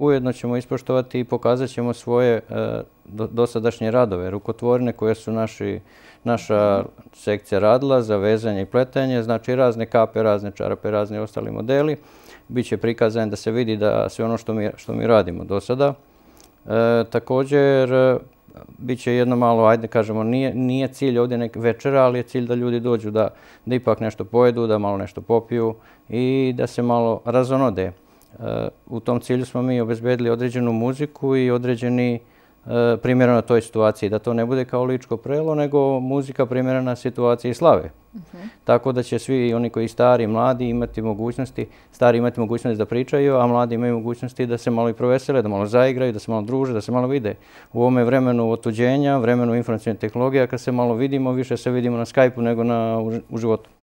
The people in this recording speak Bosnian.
ujedno ćemo ispoštovati i pokazat ćemo svoje dosadašnje radove, rukotvorine koje su naša sekcija radila za vezanje i pletenje, znači razne kape, razne čarape, razni ostali modeli. Biće prikazan da se vidi da sve ono što mi radimo do sada. Također, bit će jedno malo, ajde kažemo, nije cilj ovdje neka večera, ali je cilj da ljudi dođu da ipak nešto pojedu, da malo nešto popiju i da se malo razonode. U tom cilju smo mi obezbedili određenu muziku i određeni primjereno toj situaciji, da to ne bude kao Ličko prelo, nego muzika primjerena situaciji slave. Tako da će svi oni koji stari, mladi imati mogućnosti, stari imati mogućnosti da pričaju, a mladi imaju mogućnosti da se malo i provesele, da malo zaigraju, da se malo druže, da se malo vide. U ovome vremenu otuđenja, vremenu informacijne tehnologije, kad se malo vidimo, više se vidimo na Skype-u nego u životu.